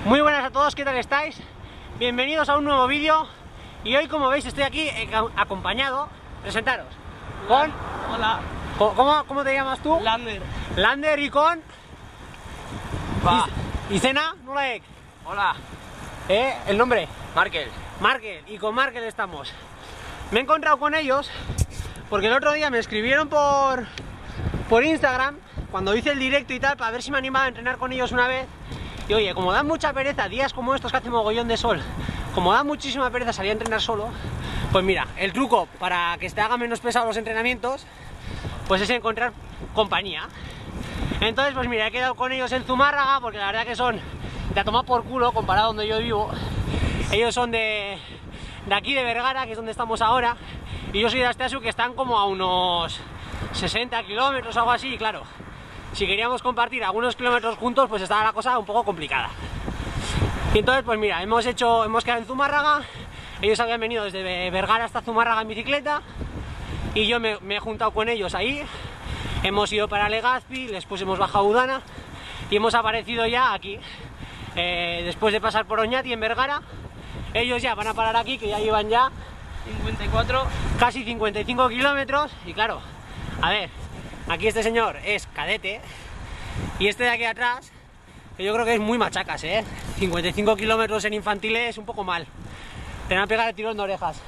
Muy buenas a todos, ¿qué tal estáis? Bienvenidos a un nuevo vídeo. Y hoy, como veis, estoy aquí acompañado. Presentaros. Con... Hola. ¿Cómo te llamas tú? Lander. Lander y con... Va. ¿Y Cena? Nulaek. Hola. ¿El nombre? Markel. Markel. Y con Markel estamos. Me he encontrado con ellos porque el otro día me escribieron por Instagram cuando hice el directo y tal, para ver si me animaba a entrenar con ellos una vez. Y oye, como dan mucha pereza, días como estos que hace mogollón de sol, como da muchísima pereza salir a entrenar solo, pues mira, el truco para que te haga menos pesado los entrenamientos, pues es encontrar compañía. Entonces, pues mira, he quedado con ellos en Zumárraga, porque la verdad que son de a tomar por culo comparado a donde yo vivo. Ellos son de aquí de Vergara, que es donde estamos ahora, y yo soy de Asteasu, que están como a unos 60 kilómetros o algo así, y claro, si queríamos compartir algunos kilómetros juntos, pues estaba la cosa un poco complicada. Y entonces, pues mira, hemos quedado en Zumárraga. Ellos habían venido desde Vergara hasta Zumárraga en bicicleta, y yo me he juntado con ellos ahí. Hemos ido para Legazpi, después hemos bajado a Udana y hemos aparecido ya aquí. Después de pasar por Oñati en Vergara, ellos ya van a parar aquí, que ya llevan ya 54. casi 55 kilómetros. Y claro, a ver, aquí este señor es cadete y este de aquí atrás, que yo creo que es muy machacas, 55 kilómetros en infantiles es un poco mal. Te van a pegar el tirón de orejas,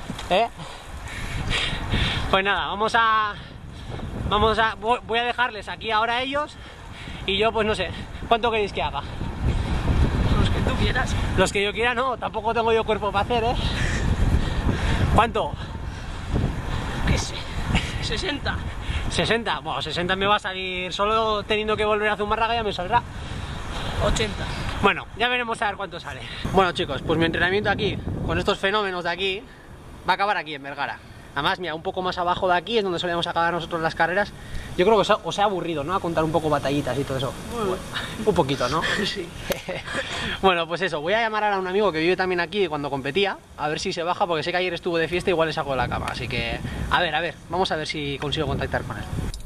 Pues nada, voy a dejarles aquí ahora a ellos, y yo pues no sé, ¿cuánto queréis que haga? Los que tú quieras. Los que yo quiera no, tampoco tengo yo cuerpo para hacer, ¿Cuánto? ¿Qué sé? 60. 60, bueno, 60 me va a salir, solo teniendo que volver a Zumárraga ya me saldrá 80. Bueno, ya veremos a ver cuánto sale. Bueno chicos, pues mi entrenamiento aquí, con estos fenómenos de aquí, va a acabar aquí en Vergara. Además, mira, un poco más abajo de aquí es donde solíamos acabar nosotros las carreras. Yo creo que os he aburrido, ¿no? A contar un poco batallitas y todo eso. Bueno. Un poquito, ¿no? Sí. Bueno, pues eso, voy a llamar a un amigo que vive también aquí cuando competía, a ver si se baja, porque sé que ayer estuvo de fiesta, igual le saco de la cama. Así que, a ver, vamos a ver si consigo contactar con él.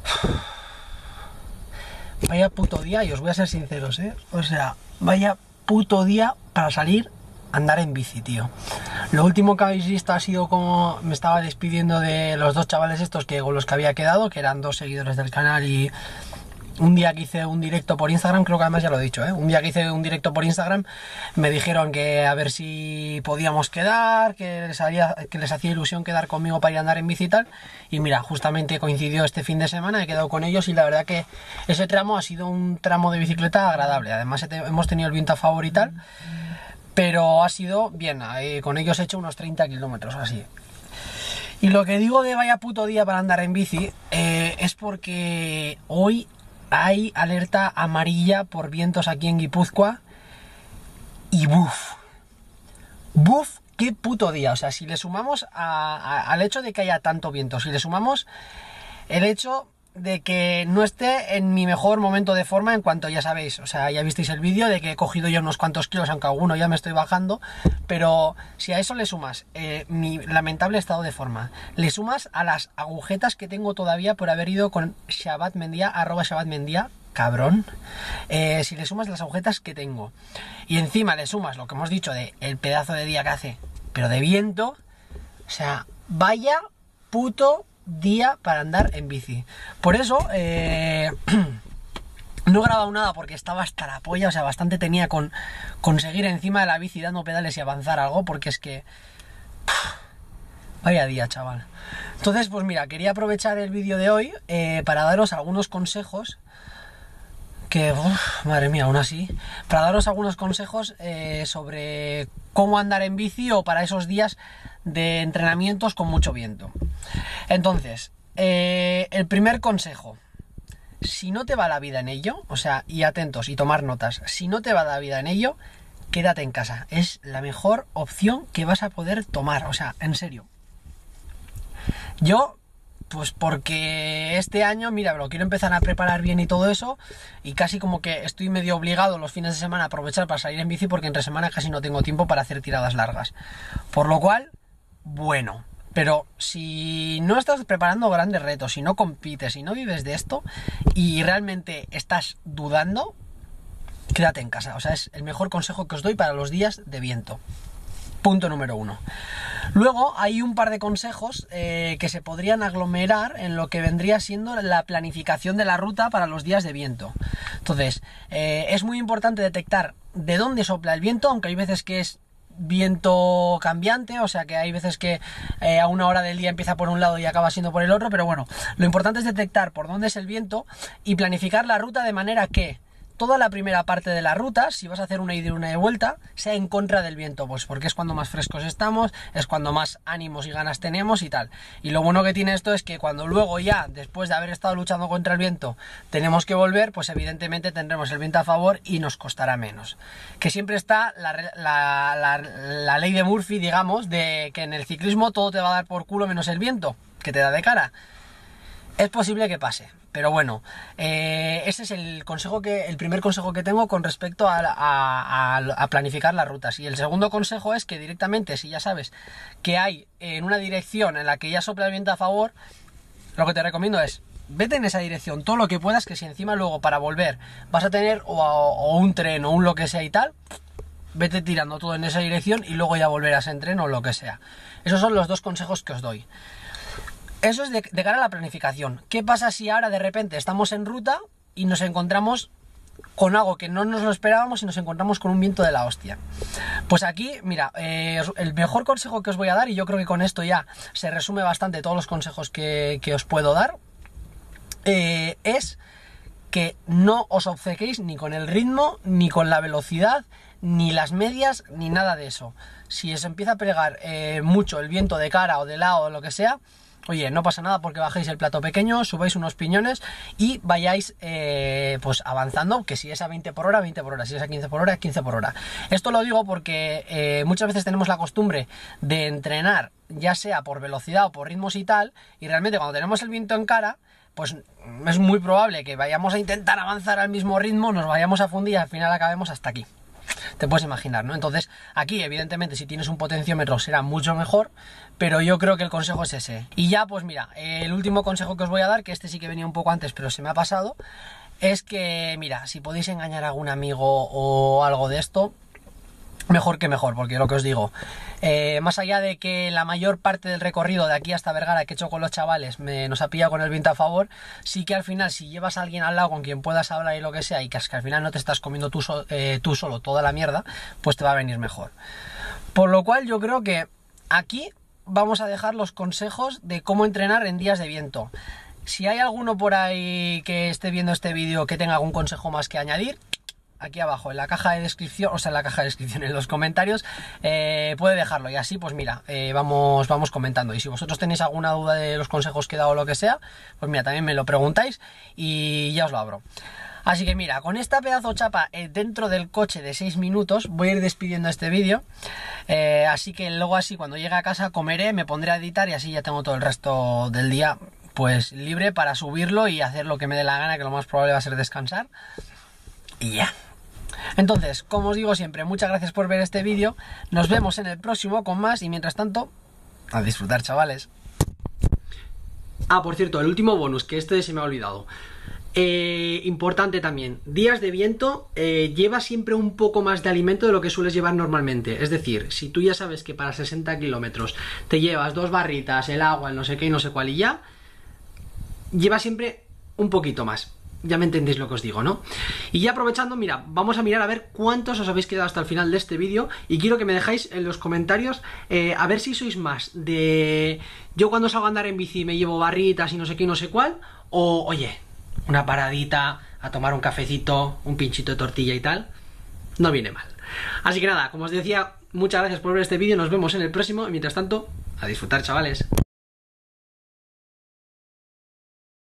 Vaya puto día, y os voy a ser sinceros, O sea, vaya puto día para salir a andar en bici, tío. Lo último que habéis visto ha sido como me estaba despidiendo de los dos chavales estos con los que había quedado, que eran dos seguidores del canal, y un día que hice un directo por Instagram, creo que además ya lo he dicho, un día que hice un directo por Instagram, me dijeron que a ver si podíamos quedar, que les hacía ilusión quedar conmigo para ir a andar en bici y tal, y mira, justamente coincidió este fin de semana, he quedado con ellos, y la verdad que ese tramo ha sido un tramo de bicicleta agradable. Además hemos tenido el viento a favor y tal, pero ha sido bien, con ellos he hecho unos 30 kilómetros así. Y lo que digo de vaya puto día para andar en bici, es porque hoy hay alerta amarilla por vientos aquí en Guipúzcoa, y buf, qué puto día. O sea, si le sumamos al hecho de que haya tanto viento, si le sumamos el hecho de que no esté en mi mejor momento de forma, en cuanto ya sabéis, o sea, ya visteis el vídeo de que he cogido yo unos cuantos kilos, aunque alguno ya me estoy bajando, pero si a eso le sumas mi lamentable estado de forma, le sumas a las agujetas que tengo todavía por haber ido con Shabat Mendia, @ShabatMendia, cabrón, si le sumas las agujetas que tengo, y encima le sumas lo que hemos dicho de el pedazo de día que hace, pero de viento, o sea, vaya puto día para andar en bici. Por eso no he grabado nada, porque estaba hasta la polla, o sea, bastante tenía con seguir encima de la bici dando pedales y avanzar algo, porque es que vaya día, chaval. Entonces, pues mira, quería aprovechar el vídeo de hoy para daros algunos consejos que, madre mía, aún así, para daros algunos consejos sobre cómo andar en bici, o para esos días de entrenamientos con mucho viento. Entonces, el primer consejo: si no te va la vida en ello, o sea, y atentos y tomar notas, si no te va la vida en ello, quédate en casa. Es la mejor opción que vas a poder tomar, o sea, en serio. Yo, pues porque este año, mira, lo quiero empezar a preparar bien y todo eso, y casi como que estoy medio obligado los fines de semana a aprovechar para salir en bici, porque entre semana casi no tengo tiempo para hacer tiradas largas. Por lo cual, bueno, pero si no estás preparando grandes retos, si no compites, si no vives de esto y realmente estás dudando, quédate en casa. O sea, es el mejor consejo que os doy para los días de viento. Punto número 1. Luego hay un par de consejos que se podrían aglomerar en lo que vendría siendo la planificación de la ruta para los días de viento. Entonces, es muy importante detectar de dónde sopla el viento, aunque hay veces que es viento cambiante, o sea que hay veces que a una hora del día empieza por un lado y acaba siendo por el otro, pero bueno, lo importante es detectar por dónde es el viento y planificar la ruta de manera que toda la primera parte de la ruta, si vas a hacer una ida y una de vuelta, sea en contra del viento, pues porque es cuando más frescos estamos, es cuando más ánimos y ganas tenemos y tal. Y lo bueno que tiene esto es que cuando luego ya, después de haber estado luchando contra el viento, tenemos que volver, pues evidentemente tendremos el viento a favor y nos costará menos. Que siempre está la ley de Murphy, digamos, de que en el ciclismo todo te va a dar por culo menos el viento, que te da de cara. Es posible que pase, pero bueno, ese es el primer consejo que tengo con respecto a planificar las rutas. Y el segundo consejo es que directamente, si ya sabes que hay en una dirección en la que ya sopla el viento a favor, lo que te recomiendo es vete en esa dirección todo lo que puedas, que si encima luego para volver vas a tener o un tren o un lo que sea y tal, vete tirando todo en esa dirección y luego ya volverás en tren o lo que sea. Esos son los dos consejos que os doy. Eso es de cara a la planificación. ¿Qué pasa si ahora de repente estamos en ruta y nos encontramos con algo que no nos lo esperábamos y nos encontramos con un viento de la hostia? Pues aquí, mira, el mejor consejo que os voy a dar, y yo creo que con esto ya se resume bastante todos los consejos que os puedo dar, es que no os obcequéis ni con el ritmo, ni con la velocidad, ni las medias, ni nada de eso. Si os empieza a pegar mucho el viento de cara o de lado o lo que sea, oye, no pasa nada porque bajéis el plato pequeño, subáis unos piñones y vayáis pues avanzando, que si es a 20 por hora, 20 por hora, si es a 15 por hora, 15 por hora. Esto lo digo porque muchas veces tenemos la costumbre de entrenar, ya sea por velocidad o por ritmos y tal, y realmente cuando tenemos el viento en cara, pues es muy probable que vayamos a intentar avanzar al mismo ritmo, nos vayamos a fundir y al final acabemos hasta aquí. Te puedes imaginar, ¿no? Entonces, aquí, evidentemente, si tienes un potenciómetro será mucho mejor, pero yo creo que el consejo es ese. Y ya, pues mira, el último consejo que os voy a dar, que este sí que venía un poco antes, pero se me ha pasado, es que, mira, si podéis engañar a algún amigo o algo de esto, mejor que mejor, porque lo que os digo, más allá de que la mayor parte del recorrido de aquí hasta Vergara que he hecho con los chavales nos ha pillado con el viento a favor, sí que al final si llevas a alguien al lado con quien puedas hablar y lo que sea, y que al final no te estás comiendo tú solo toda la mierda, pues te va a venir mejor. Por lo cual yo creo que aquí vamos a dejar los consejos de cómo entrenar en días de viento. Si hay alguno por ahí que esté viendo este vídeo que tenga algún consejo más que añadir, aquí abajo en la caja de descripción, o sea, en la caja de descripción, en los comentarios, puede dejarlo y así pues mira, vamos comentando. Y si vosotros tenéis alguna duda de los consejos que he dado o lo que sea, pues mira, también me lo preguntáis y ya os lo abro. Así que mira, con esta pedazo chapa dentro del coche de 6 minutos voy a ir despidiendo este vídeo, así que luego así cuando llegue a casa comeré, me pondré a editar y así ya tengo todo el resto del día pues libre para subirlo y hacer lo que me dé la gana, que lo más probable va a ser descansar y ya. Entonces, como os digo siempre, muchas gracias por ver este vídeo, nos vemos en el próximo con más y mientras tanto, a disfrutar, chavales. Ah, por cierto, el último bonus, que este se me ha olvidado. Importante también, días de viento, lleva siempre un poco más de alimento de lo que sueles llevar normalmente. Es decir, si tú ya sabes que para 60 kilómetros te llevas 2 barritas, el agua, el no sé qué y no sé cuál y ya, lleva siempre un poquito más. Ya me entendéis lo que os digo, ¿no? Y ya aprovechando, mira, vamos a mirar a ver cuántos os habéis quedado hasta el final de este vídeo. Y quiero que me dejáis en los comentarios a ver si sois más de yo cuando salgo a andar en bici me llevo barritas y no sé qué y no sé cuál, o oye, una paradita a tomar un cafecito, un pinchito de tortilla y tal, no viene mal. Así que nada, como os decía, muchas gracias por ver este vídeo, nos vemos en el próximo y mientras tanto, a disfrutar, chavales.